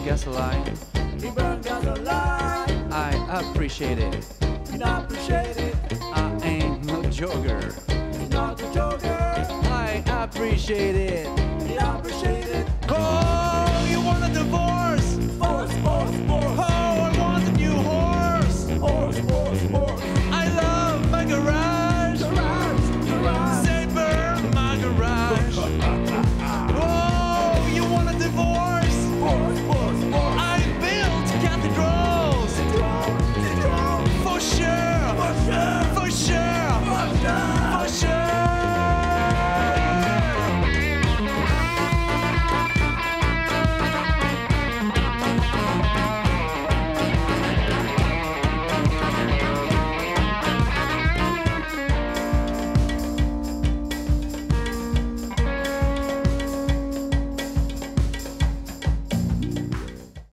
gasoline. He burn gasoline. I appreciate it. He not appreciate it. I ain't no jogger. He's not a joker. I appreciate it. He appreciate it. Oh, you want a divorce?